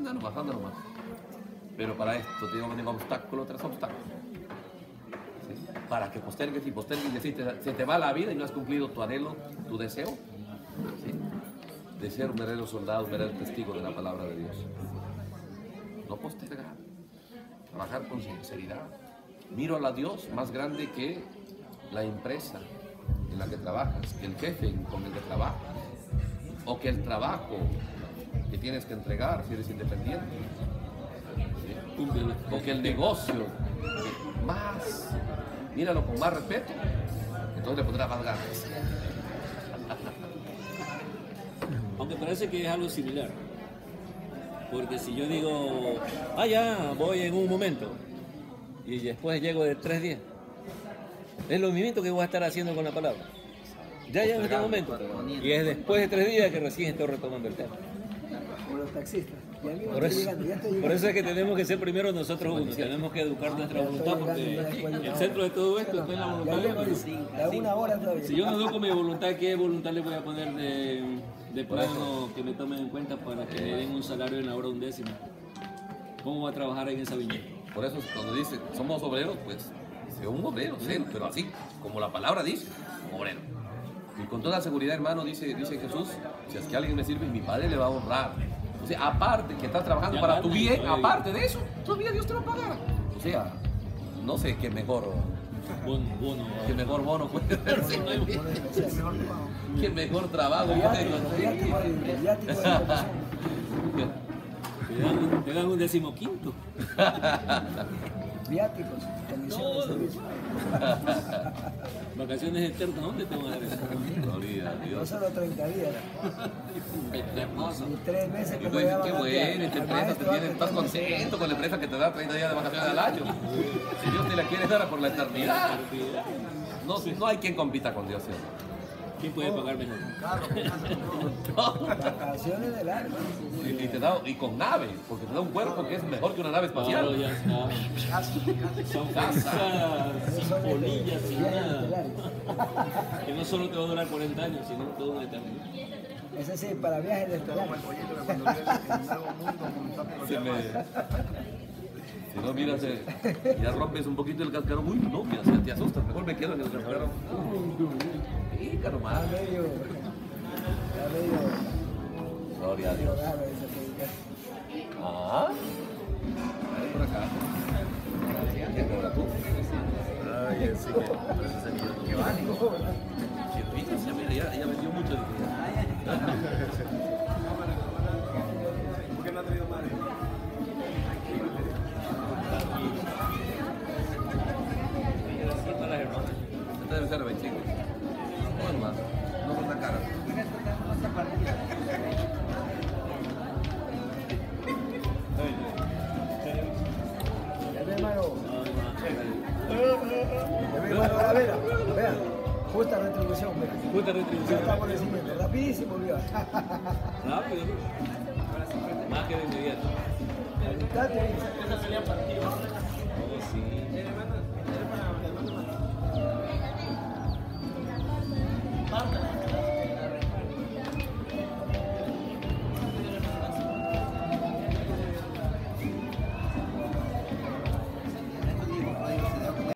anda nomás. Pero para esto tengo que tener obstáculo tras obstáculo. ¿Sí? Para que postergues y postergues y decís, se te va la vida y no has cumplido tu anhelo, tu deseo. ¿Sí? De ser un verdadero soldado, un verdadero testigo de la palabra de Dios. No postergar. Trabajar con sinceridad. Miro a Dios más grande que la empresa en la que trabajas, que el jefe con el que trabajas, o que el trabajo que tienes que entregar si eres independiente, ¿sí? O que el negocio, más, míralo con más respeto, entonces le pondrás más ganas. Aunque parece que es algo similar, porque si yo digo, ya, voy en un momento, y después llego de 3 días, es lo mismo que voy a estar haciendo con la palabra. Ya en este momento. Y es después de 3 días que recién estoy retomando el tema. Como los taxistas. Por eso es que tenemos que ser primero nosotros unos. Tenemos que educar nuestra voluntad porque el centro de todo esto está en la voluntad de Dios. Una hora todavía. Si yo no educo mi voluntad, ¿qué voluntad le voy a poner de plano que me tomen en cuenta para que me den un salario en la hora 1/10? ¿Cómo va a trabajar en esa viña? Por eso cuando dice, somos obreros, pues, un obrero, cero, pero así, como la palabra dice, obrero. Y con toda seguridad, hermano, dice Jesús, si es que alguien me sirve, mi Padre le va a honrar. O sea, aparte que estás trabajando para tu bien, aparte de eso, todavía Dios te va a pagar. O sea, no sé qué mejor bono puede darse. Qué mejor trabajo puede conseguir. Te dan un 15º. Viáticos, condiciones de servicio. Vacaciones eternas, ¿dónde te van a dar eso? No solo 30 días. Y 3 meses que tú dices, qué bueno, esta empresa estás contento con la empresa que te da 30 días de vacaciones al año. Si Dios te la quiere dar por la eternidad. No hay quien compita con Dios, ¿cierto? ¿Quién puede pagar mejor? Vacaciones del año. Y te da, y con nave, porque te da un cuerpo que es mejor que una nave espacial. Claro, ya está. Son casas, sin polillas, sin nada. Que no solo te va a durar 40 años, sino toda una eternidad. Ese sí, para viajes de estelar. Si no, mira, ya rompes un poquito el cascarón. Uy, no, mira, te asustas. Mejor me quedo en el cascarón. Pica nomás. Gloria a Dios. Ah, ahí por acá. ¿Quién cobra tú? Ay, sí, que vale. Que fíjense, mira, ya vendió mucho. ¿Por qué no ha traído madre? Esta debe ser de 25. No, hermano, no con la cara. Vean, justa retribución, vean. Justa retribución. Está por encima, rapidísimo, viva. Rápido. Más que de inmediato. Esa pelea partido. Oh, sí.